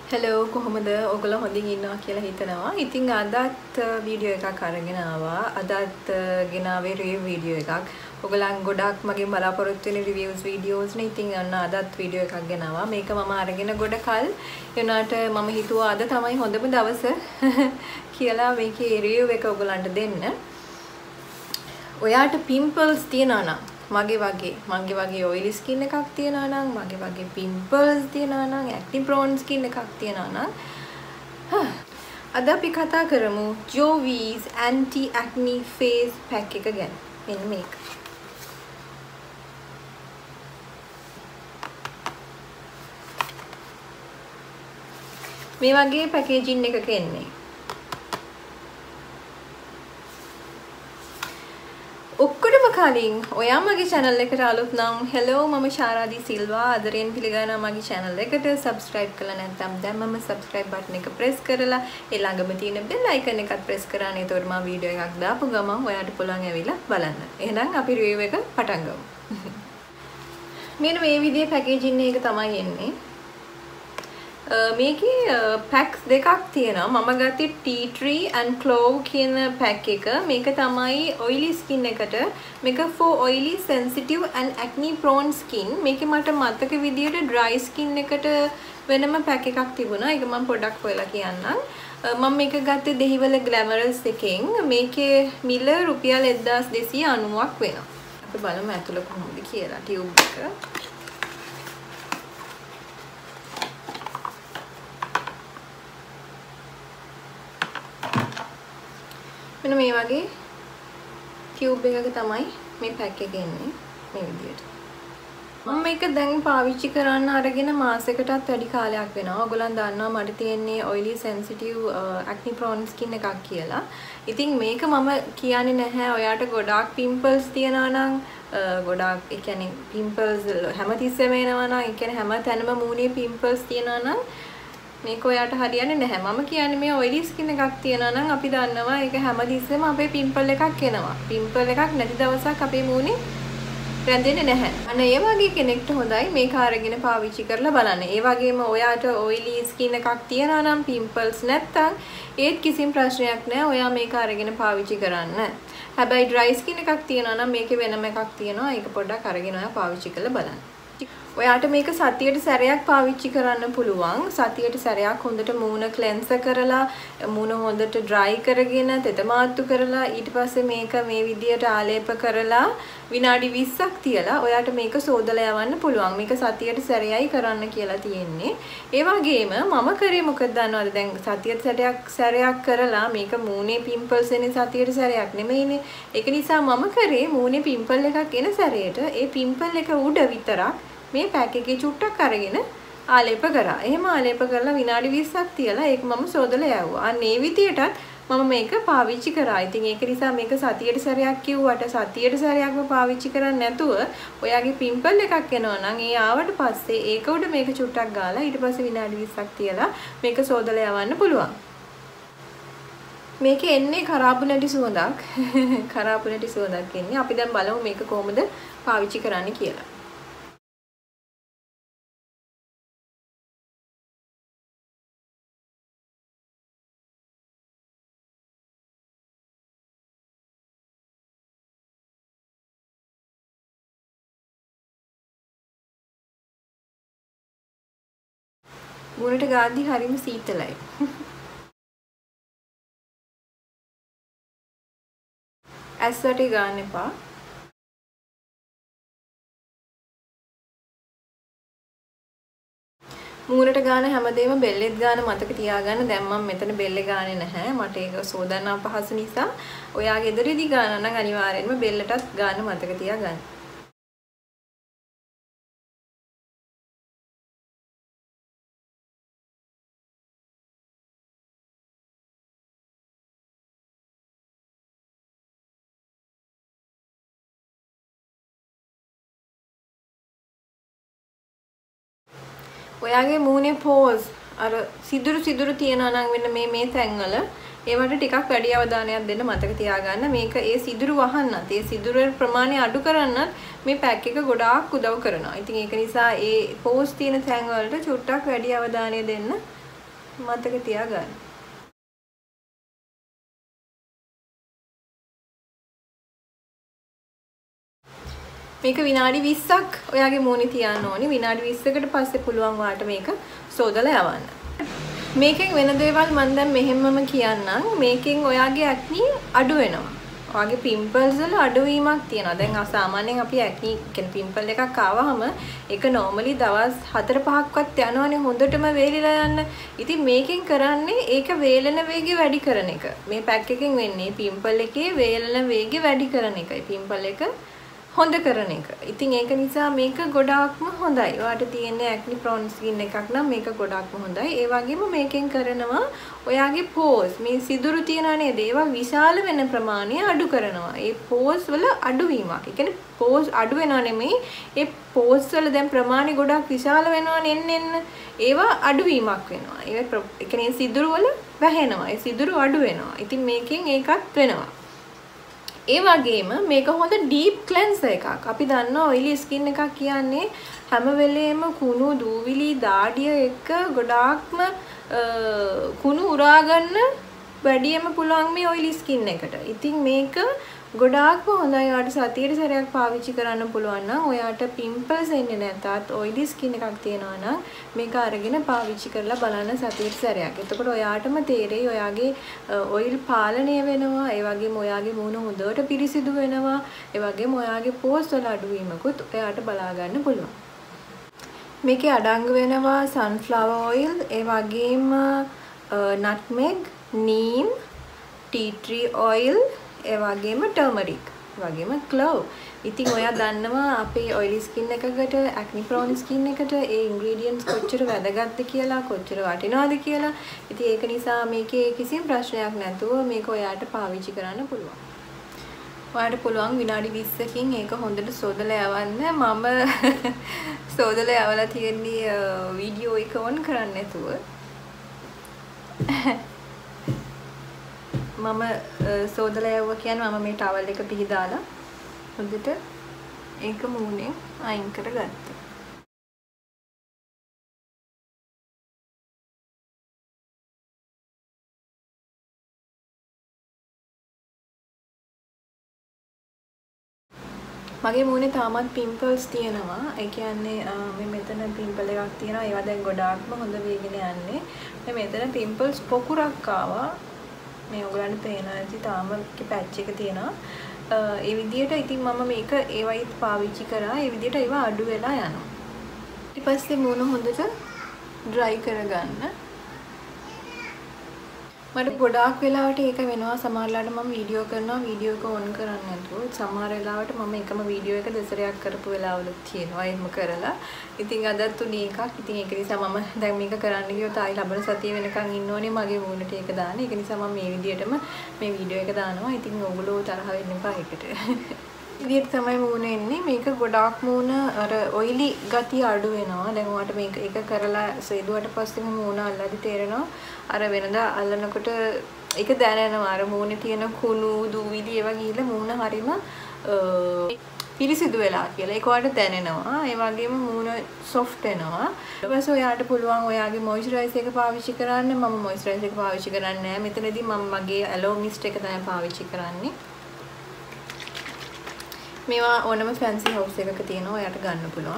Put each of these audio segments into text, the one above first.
Hello කොහොමද ඔයගොල්ලෝ හොඳින් ඉන්නවා කියලා හිතනවා. ඉතින් අදත් වීඩියෝ එකක් අරගෙන ආවා. අදත් ගෙනාවේ රිව්‍යු වීඩියෝ එකක්. ඔයගොල්ලන් ගොඩක් මගෙන් බලාපොරොත්තු වෙන රිව්යුස් වීඩියෝස් නේ. ඉතින් අන්න අදත් වීඩියෝ එකක් ගෙනාවා. මේක මම අරගෙන ගොඩ කල් යුණාට මම හිතුවා අද තමයි හොඳම දවස කියලා මේකේ රිව්යු එක ඔයගොල්ලන්ට දෙන්න. ඔයාට පිම්පල්ස් තියනවා නම් මගේ වගේ ඔයිලි ස්කින් එකක් තියනවා නම් මගේ වගේ පිම්පල්ස් තියනවා නම් ඇක්නි ප්‍රෝන් ස්කින් එකක් තියනවා නම් අද අපි කතා කරමු Jovees anti acne face pack එක ගැන. මෙන්න මේක. මේ වගේ පැකේජින් එකක එන්නේ. ඔක්කොටම කලින් ඔයා මගේ channel එකට අලුත් නම් hello මම ශාරාදී සිල්වා ආදරයෙන් පිළිගන්නවා මගේ channel එකට subscribe කරලා නැත්නම් දැන් මම subscribe button එක press කරලා ඒ ළඟම තියෙන bell icon එකත් press කරානේ. එතකොට මම වීඩියෝ එකක් දාපු ගමන් ඔයාට පුළුවන් ඇවිල්ලා බලන්න. එහෙනම් අපි review එක පටන් ගමු. මෙන්න මේ විදිහේ පැකේජින් එක තමයි එන්නේ. මේකේ පැක්ස් දෙකක් තියෙනවා. මම ගත්තේ tea tree and clove කියන පැක් එක. මේක තමයි oily skin එකට. මේක for oily sensitive and acne prone skin. මේකේ මට මතක විදියට dry skin එකට වෙනම පැක් එකක් තිබුණා. ඒක මම පොඩ්ඩක් හොයලා කියන්නම්. මම මේක ගත්තේ දෙහිවල glamorous එකෙන්. මේකේ මිල රුපියල් 1290ක් වෙනවා. අපි බලමු ඇතුළ කොහොමද කියලා ටියුබ් එක. මෙන්න මේ වගේ ටියුබ් එකක තමයි මේ පැක් එක එන්නේ මේ විදියට. මම මේක දැන් පාවිච්චි කරන්න අරගෙන මාසයකටත් වැඩි කාලයක් වෙනවා. ඔයගොල්ලන් දන්නවා මට තියෙන්නේ oily sensitive acne prone skin එකක් කියලා. ඉතින් මේක මම කියන්නේ නැහැ ඔයාට ගොඩාක් pimples තියනවා නම් ගොඩාක් ඒ කියන්නේ pimples හැමතිස්සෙම එනවා නම් ඒ කියන්නේ හැම තැනම මූණේ pimples තියනවා නම් මේක ඔයාට හරියන්නේ නැහැ. මම කියන්නේ මේ oily skin එකක් තියනවා නම් අපි දන්නවා ඒක හැමතිස්සෙම අපේ pimple එකක් එනවා. pimple එකක් නැති දවසක් අපේ මූණේ රැඳෙන්නේ නැහැ. අන්න ඒ වගේ කෙනෙක්ට හොඳයි මේක අරගෙන පාවිච්චි කරලා බලන්න. ඒ වගේම ඔයාට oily skin එකක් තියනවා නම් pimples නැත්තම් ඒත් කිසිම ප්‍රශ්නයක් නැහැ. ඔයා මේක අරගෙන පාවිච්චි කරන්න. හැබැයි dry skin එකක් තියනවා නම් මේකේ වෙනම එකක් තියෙනවා. ඒක පොඩ්ඩක් අරගෙන ඔයා පාවිච්චි කරලා බලන්න. ඔයාට මේක සතියට සැරයක් පාවිච්චි කරන්න පුළුවන්. සතියට සැරයක් හොඳට මූණ ක්ලෙන්සර් කරලා මූණ හොඳට ඩ්‍රයි කරගෙන තෙතමාත්තු කරලා ඊට පස්සේ මේක මේ විදියට ආලේප කරලා විනාඩි 20ක් තියලා ඔයාට මේක සෝදලා යවන්න පුළුවන්. මේක සතියට සැරයයි කරන්න කියලා තියෙන්නේ. ඒ වගේම මම කරේ මොකද දන්නවද? දැන් සතියට සැරයක් කරලා මේක මූණේ පිම්පල්ස් එන්නේ සතියට සැරයක් නෙමෙයිනේ. ඒක නිසා මම කරේ මූණේ පිම්පල් එකක් එන සැරේට ඒ පිම්පල් එක උඩ විතරක් මේ පැක් එකේ චුට්ටක් අරගෙන ආලේප කරා. එහෙම ආලේප කරලා විනාඩි 20ක් තියලා ඒක මම සෝදලා යවුවා. අන්න ඒ විදියටත් මම මේක පාවිච්චි කරා. ඉතින් ඒක නිසා මේක සතියට සැරයක් කිව්වට සතියට සැරයක්ම පාවිච්චි කරන්නේ නැතුව ඔයාගේ පිම්පල් එකක් එනවා නම් ඒ ආවට පස්සේ ඒක උඩ මේක චුට්ටක් ගාලා ඊට පස්සේ විනාඩි 20ක් තියලා මේක සෝදලා යවන්න පුළුවන්. මේකේ එන්නේ කරාබු නැටි සුවඳක්. කරාබු නැටි සුවඳක් එන්නේ. අපි දැන් බලමු මේක කොහොමද පාවිච්චි කරන්න කියලා. මුණට ගාද්දි හරිම සීතලයි. ඇස් වටේ ගන්න එපා. මූණට ගාන හැමදේම බෙල්ලෙත් ගාන මතක තියාගන්න. දැන් මම මෙතන බෙල්ලේ ගානේ නැහැ. මට ඒක සෝදන්න අපහසු නිසා ඔයා ගෙදරදී ගාන නම් අනිවාර්යෙන්ම බෙල්ලටත් ගාන මතක තියාගන්න. ඔයාගේ මූණේ පෝස් අර සිදුරු තියනවා නම් මෙන්න මේ තැන්වල ඒවට ටිකක් වැඩි අවධානයක් දෙන්න මතක තියාගන්න. මේක ඒ සිදුරු වහන්නත් ඒ සිදුරු ප්‍රමාණය අඩු කරන්නත් මේ පැක් එක ගොඩාක් උදව් කරනවා. ඉතින් ඒක නිසා ඒ පෝස් තියෙන තැන් වලට චුට්ටක් වැඩි අවධානය දෙන්න මතක තියාගන්න. මේක විනාඩි 20ක් ඔයාගේ මූණේ තියන්න ඕනේ. විනාඩි 20කට පස්සේ පුළුවන් වාට මේක සෝදලා යවන්න. මේකෙන් වෙන දේවල් මම දැන් මෙහෙමම කියන්නම්. මේකෙන් ඔයාගේ ඇක්නි අඩු වෙනවා. ඔයාගේ පිම්පල්ස් වල අඩුවීමක් තියෙනවා. දැන් සාමාන්‍යයෙන් අපි ඇක්නි කියන පිම්පල් එකක් ආවහම ඒක normally දවස් 4-5ක්වත් යනවනේ හොඳටම වේලිලා යන්න. ඉතින් මේකෙන් කරන්නේ ඒක වේලන වේගය වැඩි කරන එක. මේ පැක් එකෙන් වෙන්නේ පිම්පල් එකේ වේලන වේගය වැඩි කරන එකයි. පිම්පල් එක හොඳ කරන එක. ඉතින් ඒක නිසා මේක ගොඩාක්ම හොඳයි. ඔයාට තියෙන්නේ ඇක්නි ප්‍රෝන් ස්කින් එකක් නම් මේක ගොඩාක්ම හොඳයි. ඒ වගේම මේකෙන් කරනවා ඔයාගේ පෝස් මේ සිදුරු තියනා නේද? ඒවා විශාල වෙන ප්‍රමාණය අඩු කරනවා. ඒ පෝස් වල අඩුවීමක්. ඒ කියන්නේ පෝස් අඩු වෙනව නෙමෙයි. ඒ පෝස් වල දැන් ප්‍රමාණය ගොඩක් විශාල වෙනවා එන්න. ඒවා අඩුවීමක් වෙනවා. ඒ කියන්නේ සිදුරු වල වැහෙනවා. ඒ සිදුරු අඩු වෙනවා. ඉතින් මේකෙන් ඒකත් වෙනවා. ඒ වගේම මේක හොඳ ඩීප් ක්ලෙන්සර් එකක්. අපි දන්නවා ඔයිලි ස්කින් එකක් කියන්නේ හැම වෙලේම කුණු දූවිලි දාඩිය එක ගොඩාක්ම කුණු උරා ගන්න වැඩියම පුළුවන් මේ ඔයිලි ස්කින් එකට. ඉතින් මේක ගොඩාක්ම හොඳයි. ඔයාට සතියට සැරයක් පාවිච්චි කරන්න පුළුවන් නම් ඔයාට පිම්පල්ස් එන්නේ නැතත් ඔයිලි ස්කින් එකක් තියෙනවා නම් මේක අරගෙන පාවිච්චි කරලා බලන්න සතියට සැරයක්. එතකොට ඔයාටම තේරෙයි ඔයාගේ ඔයිල් පාලනය වෙනවා. ඒ වගේම ඔයාගේ මූණ හොඳට පිරිසිදු වෙනවා. ඒ වගේම ඔයාගේ පෝස් වල අඩුවීමකුත් ඔයාට බලා ගන්න පුළුවන්. මේකේ අඩංගු වෙනවා sunflower oil, ඒ වගේම nutmeg, neem, tea tree oil, ඒ වගේම turmeric, ඒ වගේම clove. ඉතින් ඔයා දන්නවා අපේ oily skin එකකට acne prone skin එකට ඒ ingredients කොච්චර වැදගත්ද කියලා, කොච්චර වටිනවද කියලා. ඉතින් ඒක නිසා මේකේ කිසිම ප්‍රශ්නයක් නැතුව මේක ඔයාට පාවිච්චි කරන්න පුළුවන්. ඔයාට පුළුවන් විනාඩි 20කින් ඒක හොඳට සෝදලා යවන්න. මම සෝදලා යවලා තියෙන්නේ වීඩියෝ එක ඔන් කරන්න නැතුව. මම සෝදලා යවුවා කියන්නේ මම මේ ටවල් එක පිහදාලා හොඳට ඒක මූණෙන් අයින් කරගත්තා. මගේ මූණේ තාමත් පිම්පල්ස් තියෙනවා. ඒ කියන්නේ මේ මෙතන පිම්පල් එකක් තියෙනවා. ඒවා දැන් ගොඩාක්ම හොඳ වේගෙන යන්නේ. මේ මෙතන පිම්පල්ස් පොකුරක් ආවා. මේ ඔයගලන්ට පේනවා ඇති තාම පැච් එක තියෙනවා. ඒ විදිහට ඉතින් මම මේක ඒවයිත් පාවිච්චි කරා. ඒ විදිහට ඒවා අඩු වෙලා යනවා. ඊට පස්සේ මූණ හොඳට ඩ්‍රයි කරගන්න. මට ගොඩාක් වෙලාවට ඒක වෙනවා. සමහරවිට මම වීඩියෝ කරනවා වීඩියෝ එක ඔන් කරන්නේ නැතුව. සමහර වෙලාවට මම එකම වීඩියෝ එක දෙසරයක් කරපු වෙලාවලුත් තියෙනවා. එහෙම කරලා. ඉතින් අදත් උනේ එකක්. ඉතින් ඒක නිසා මම දැන් මේක කරන්න ගියොත් ආයි ලබන සතිය වෙනකන් ඉන්න ඕනේ මගේ මූණට ඒක දාන්න. ඒක නිසා මම මේ විදියටම මේ වීඩියෝ එක දානවා. ඉතින් ඔයගොල්ලෝ තරහ වෙන්න එපා ඒකට. විදියට තමයි මූණ එන්නේ. මේක ගොඩාක් මූණ අර ඔයිලි ගතිය අඩු වෙනවා. දැන් ඔයාලට මේක එක කරලා සේදුවට පස්සේම මූණ අල්ලද්දි තේරෙනවා. අර වෙනදා අල්ලනකොට ඒක දැනෙනවා. අර මූණේ තියෙන කුණු දූවිලි ඒවා ගිහලා මූණ හරීම පිරිසිදු වෙලා කියලා. ඒක ඔයාලට දැනෙනවා. ඒ වගේම මූණ සොෆ්ට් වෙනවා. ඊට පස්සේ ඔයාලට පුළුවන් ඔයාගේ මොයිස්චරයිසර් එක පාවිච්චි කරන්න. මම මොයිස්චරයිසර් එක පාවිච්චි කරන්නේ නැහැ. මෙතනදී මම මගේ ඇලෝ මිස්ට් එක තමයි පාවිච්චි කරන්නේ. මේවා ඕනම ෆැන්සි හවුස් එකක තියෙනවා. ඔයාලට ගන්න පුළුවන්.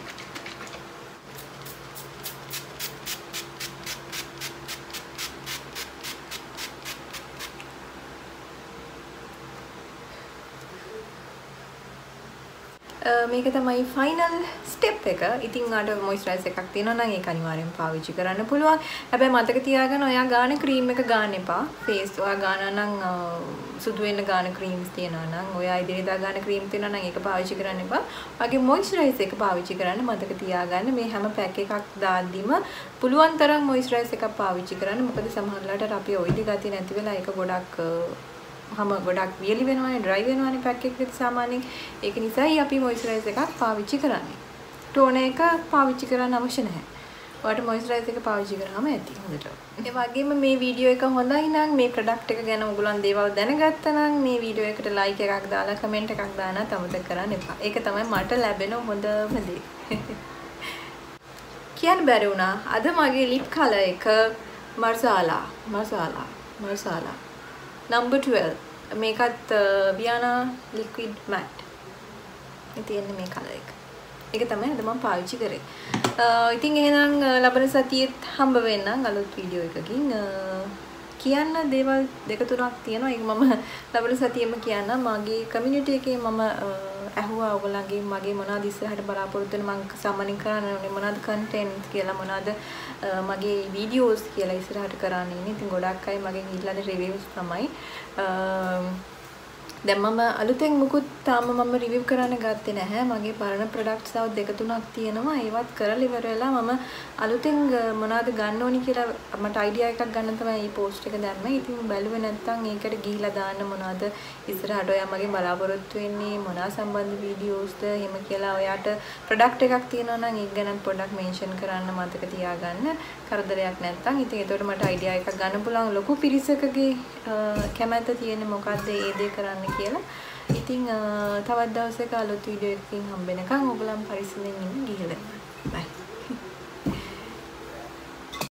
මේක තමයි ෆයිනල් ස්ටෙප් එක. ඉතින් ඔයාලට මොයිස්චරයිසර් එකක් තියෙනවා නම් ඒක අනිවාර්යෙන් පාවිච්චි කරන්න පුළුවන්. හැබැයි මතක තියාගන්න ඔයා ගාන ක්‍රීම් එක ගන්න එපා. ෆේස් ඔයා ගාන නම් සුදු වෙන්න ගාන ක්‍රීම්ස් තියෙනවා නම් ඔයා ඉදිරියදා ගාන ක්‍රීම් තියෙනවා නම් ඒක පාවිච්චි කරන්න එපා. ඔයාගේ මොයිස්චරයිසර් එක පාවිච්චි කරන්න මතක තියාගන්න. මේ හැම පැක් එකක් දාද්දිම පුළුවන් තරම් මොයිස්චරයිසර් එකක් පාවිච්චි කරන්න. මොකද සමහරවිට අපි ඔයිලි ගතිය නැති වෙලා ඒක ගොඩක් හැම ගොඩක් වියලි වෙනවානේ ඩ්‍රයි වෙනවානේ පැක් එකකට සාමාන්‍යයෙන්. ඒක නිසායි අපි මොයිස්චරයිසර් එකක් පාවිච්චි කරන්නේ. ටෝනර් එක පාවිච්චි කරන්න අවශ්‍ය නැහැ. ඔයාලට මොයිස්චරයිසර් එක පාවිච්චි කරාම ඇති හොඳට. ඒ වගේම මේ වීඩියෝ එක හොඳයි නම් මේ ප්‍රොඩක්ට් එක ගැන ඔයගොල්ලන් දේවල් දැනගත්තා නම් මේ වීඩියෝ එකට ලයික් එකක් දාලා කමෙන්ට් එකක් දාන්නත් අමතක කරන්න එපා. ඒක තමයි මට ලැබෙන හොඳම දේ. කියන්න බැරි වුණා. අද මගේ ලිප් කලර් එක Marsala number 12 මේකත් Viana liquid matte තියෙන්නේ මේ කලර් එක. ඒක තමයි අද මම පාවිච්චි කරේ. ඉතින් එහෙනම් ලබන සතියේත් හම්බ වෙන්නම් අලුත් වීඩියෝ එකකින්. කියන්න දේවල් දෙක තුනක් තියෙනවා. ඒක මම ලබන සතියෙම කියන්නම්. මගේ කමියුනිටි එකේ මම ඇහුවා ඔයගොල්ලන්ගේ මගේ මොනවද ඉස්සරහට බලාපොරොත්තු වෙන මම සාමාන්‍යයෙන් කරන්න ඕනේ මොනවද කන්ටෙන්ට් කියලා මොනවද මගේ වීඩියෝස් කියලා ඉස්සරහට කරන්න ඉන්නේ. ඉතින් ගොඩක් අය මගෙන් ඉල්ලන රිවිව්ස් තමයි. දැන් මම අලුතෙන් මුකුත් තාම මම රිවිව් කරන්න ගත්තේ නැහැ. මගේ පරණ ප්‍රොඩක්ට්ස් තව දෙක තුනක් තියෙනවා. ඒවත් කරලා ඉවර වෙලා මම අලුතෙන් මොනවද ගන්න ඕනි කියලා මට අයිඩියා එකක් ගන්න තමයි මේ පෝස්ට් එක දැම්මේ. ඉතින් බැලුවේ නැත්නම් ඒකට ගිහිලා දාන්න මොනවද ඉස්සරහට ඔයා මගේ බලාපොරොත්තු වෙන්නේ මොනවා සම්බන්ධ වීඩියෝස්ද එහෙම කියලා ඔයාට ප්‍රොඩක්ට් එකක් තියෙනවා නම් ඒක ගැන පොඩ්ඩක් මෙන්ෂන් කරන්න මතක තියාගන්න. කරදරයක් නැත්නම් ඉතින් ඒකට මට අයිඩියා එකක් ගන්න පුළුවන් ලොකු පිරිසකගේ කැමැත්ත තියෙන්නේ මොකද්ද ඒ දේ කරන්න කියලා. ඉතින් තවත් දවසක අලුත් වීඩියෝ එකකින් හම්බ වෙනකන් ඔයගොල්ලන් පරිස්සමෙන් ඉන්න ගිහලා. බයි.